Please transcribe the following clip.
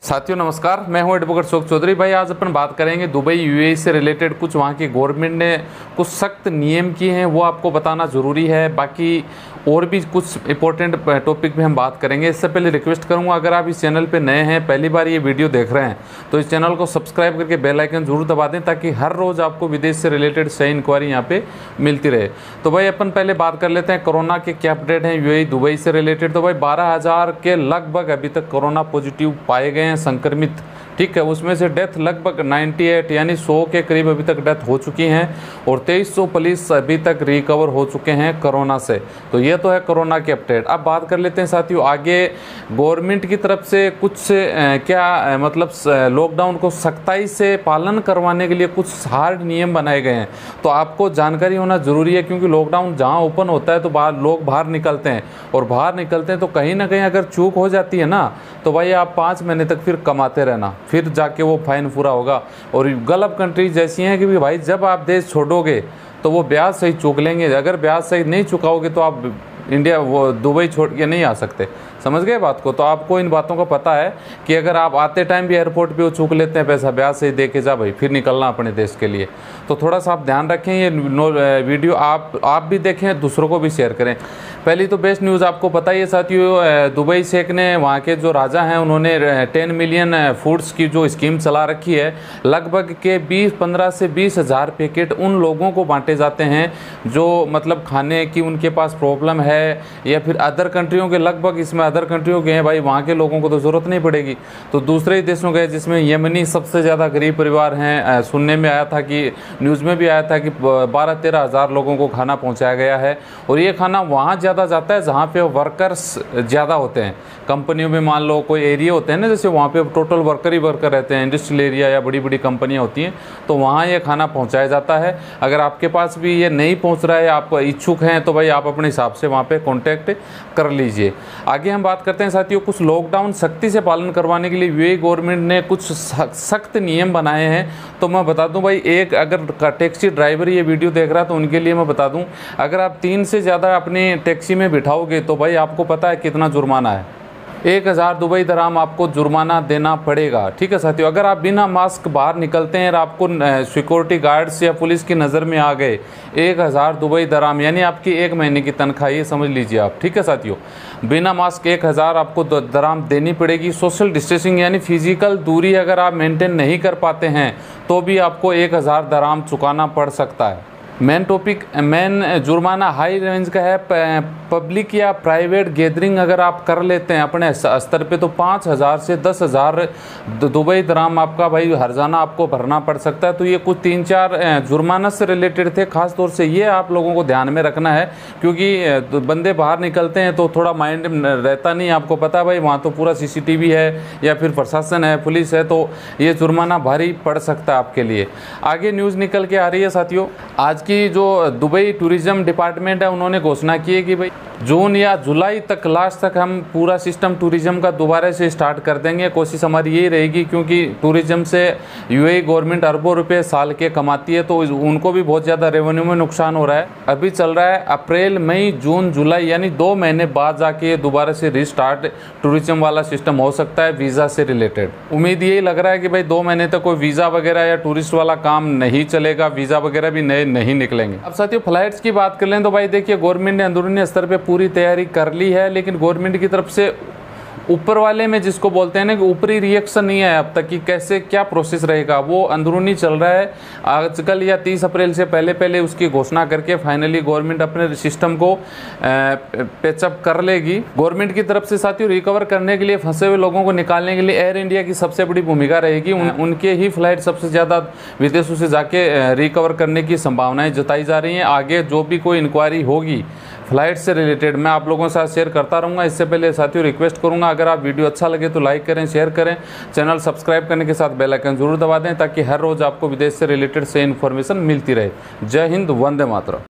साथियों नमस्कार, मैं हूं एडवोकेट अशोक चौधरी। भाई आज अपन बात करेंगे दुबई यूएई से रिलेटेड कुछ वहां की गवर्नमेंट ने कुछ सख्त नियम किए हैं, वो आपको बताना ज़रूरी है। बाकी और भी कुछ इंपॉर्टेंट टॉपिक भी हम बात करेंगे। इससे पहले रिक्वेस्ट करूंगा, अगर आप इस चैनल पे नए हैं, पहली बार ये वीडियो देख रहे हैं, तो इस चैनल को सब्सक्राइब करके बेल आइकन जरूर दबा दें, ताकि हर रोज़ आपको विदेश से रिलेटेड सही इंक्वायरी यहाँ पे मिलती रहे। तो भाई अपन पहले बात कर लेते हैं कोरोना के क्या अपडेट हैं यूएई दुबई से रिलेटेड। तो भाई 12,000 के लगभग अभी तक कोरोना पॉजिटिव पाए गए हैं, संक्रमित, ठीक है। उसमें से डेथ लगभग 98 यानी 100 के करीब अभी तक डेथ हो चुकी हैं, और 2300 पुलिस अभी तक रिकवर हो चुके हैं कोरोना से। तो ये तो है कोरोना के अपडेट। अब बात कर लेते हैं साथियों आगे गवर्नमेंट की तरफ से कुछ मतलब लॉकडाउन को सख्ताई से पालन करवाने के लिए कुछ हार्ड नियम बनाए गए हैं। तो आपको जानकारी होना ज़रूरी है, क्योंकि लॉकडाउन जहाँ ओपन होता है तो लोग बाहर निकलते हैं, और बाहर निकलते हैं तो कहीं ना कहीं अगर चूक हो जाती है ना, तो भाई आप 5 महीने तक फिर कमाते रहना, फिर जाके वो फाइन पूरा होगा। और गल्फ कंट्रीज ऐसी हैं कि भाई जब आप देश छोड़ोगे तो वो ब्याज सही चूक लेंगे। अगर ब्याज सही नहीं चुकाओगे तो आप इंडिया वो दुबई छोड़ के नहीं आ सकते। समझ गए बात को? तो आपको इन बातों का पता है कि अगर आप आते टाइम भी एयरपोर्ट पे वो चूक लेते हैं पैसा, ब्याज से ही दे के जा भाई, फिर निकलना अपने देश के लिए। तो थोड़ा सा आप ध्यान रखें। ये वीडियो आप भी देखें, दूसरों को भी शेयर करें। पहली तो बेस्ट न्यूज़ आपको पता ही है साथियों, दुबई शेख ने, वहाँ के जो राजा हैं, उन्होंने 10 मिलियन फूड्स की जो स्कीम चला रखी है। लगभग के 15 से 20 हज़ार पैकेट उन लोगों को बांटे जाते हैं जो मतलब खाने की उनके पास प्रॉब्लम है, या फिर अदर कंट्रियों के, लगभग इसमें अदर कंट्रियों के हैं भाई, वहाँ के लोगों को तो ज़रूरत नहीं पड़ेगी। तो दूसरे देशों के जिसमें यमनी सबसे ज़्यादा गरीब परिवार हैं, सुनने में आया था कि न्यूज़ में भी आया था कि 12-13 हज़ार लोगों को खाना पहुँचाया गया है। और ये खाना वहाँ ज़्यादा जाता है जहाँ पे वर्कर्स ज़्यादा होते हैं। कंपनियों में मान लो कोई एरिया होते हैं ना, जैसे वहाँ पे टोटल वर्कर ही वर्कर रहते हैं, इंडस्ट्रियल एरिया या बड़ी बड़ी कंपनियाँ होती हैं, तो वहाँ ये खाना पहुँचाया जाता है। अगर आपके पास भी ये नहीं पहुँच रहा है, आप इच्छुक हैं, तो भाई आप अपने हिसाब से वहाँ पे कांटेक्ट कर लीजिए। आगे हम बात करते हैं साथियों कुछ लॉकडाउन सख्ती से पालन करवाने के लिए यूएई गवर्नमेंट ने कुछ सख्त नियम बनाए हैं। तो मैं बता दूं भाई, एक अगर टैक्सी ड्राइवर ये वीडियो देख रहा है तो उनके लिए मैं बता दूं, अगर आप 3 से ज़्यादा अपनी टैक्सी में बिठाओगे तो भाई आपको पता है कितना जुर्माना है। 1000 दुबई दराम आपको जुर्माना देना पड़ेगा, ठीक है साथियों। अगर आप बिना मास्क बाहर निकलते हैं और आपको सिक्योरिटी गार्ड्स या पुलिस की नज़र में आ गए, 1000 दुबई दराम यानी आपकी 1 महीने की तनख्वाह, ये समझ लीजिए आप, ठीक है साथियों। बिना मास्क 1000 आपको दराम देनी पड़ेगी। सोशल डिस्टेंसिंग यानी फिजिकल दूरी अगर आप मेंटेन नहीं कर पाते हैं तो भी आपको 1000 दराम चुकाना पड़ सकता है। मेन जुर्माना हाई रेंज का है। पब्लिक या प्राइवेट गैदरिंग अगर आप कर लेते हैं अपने स्तर पे तो 5000 से 10,000 दुबई दराम आपका भाई हर्जाना आपको भरना पड़ सकता है। तो ये कुछ 3-4 जुर्माना से रिलेटेड थे। खास तौर से ये आप लोगों को ध्यान में रखना है, क्योंकि बंदे बाहर निकलते हैं तो थोड़ा माइंड रहता नहीं। आपको पता है भाई वहाँ तो पूरा CCTV है या फिर प्रशासन है, पुलिस है, तो ये जुर्माना भारी पड़ सकता है आपके लिए। आगे न्यूज़ निकल के आ रही है साथियों, आज की जो दुबई टूरिज्म डिपार्टमेंट है, उन्होंने घोषणा की है कि भाई जून या जुलाई तक, लास्ट तक हम पूरा सिस्टम टूरिज्म का दोबारा से स्टार्ट कर देंगे। कोशिश हमारी यही रहेगी, क्योंकि टूरिज्म से यूएई गवर्नमेंट अरबों रुपए साल के कमाती है, तो उनको भी बहुत ज़्यादा रेवेन्यू में नुकसान हो रहा है। अभी चल रहा है अप्रैल, मई, जून, जुलाई, यानी 2 महीने बाद जाके दोबारा से रिस्टार्ट टूरिज्म वाला सिस्टम हो सकता है वीज़ा से रिलेटेड। उम्मीद यही लग रहा है कि भाई 2 महीने तक कोई वीज़ा वगैरह या टूरिस्ट वाला काम नहीं चलेगा, वीज़ा वगैरह भी नए नहीं निकलेंगे। अब साथियों फ्लाइट्स की बात कर लें तो भाई देखिए, गवर्नमेंट ने अंदरूनी स्तर पे पूरी तैयारी कर ली है, लेकिन गवर्नमेंट की तरफ से ऊपर वाले में जिसको बोलते हैं ना कि ऊपरी रिएक्शन नहीं है अब तक कि कैसे क्या प्रोसेस रहेगा, वो अंदरूनी चल रहा है। आजकल या 30 अप्रैल से पहले उसकी घोषणा करके फाइनली गवर्नमेंट अपने सिस्टम को पेचअप कर लेगी। गवर्नमेंट की तरफ से साथियों रिकवर करने के लिए, फंसे हुए लोगों को निकालने के लिए एयर इंडिया की सबसे बड़ी भूमिका रहेगी। उनके ही फ्लाइट सबसे ज़्यादा विदेशों से जाके रिकवर करने की संभावनाएँ जताई जा रही हैं। आगे जो भी कोई इंक्वायरी होगी फ्लाइट से रिलेटेड मैं आप लोगों के साथ शेयर करता रहूँगा। इससे पहले साथियों रिक्वेस्ट करूँगा, अगर आप वीडियो अच्छा लगे तो लाइक करें, शेयर करें, चैनल सब्सक्राइब करने के साथ बेल आइकन जरूर दबा दें, ताकि हर रोज़ आपको विदेश से रिलेटेड से इन्फॉर्मेशन मिलती रहे। जय हिंद, वंदे मातरम।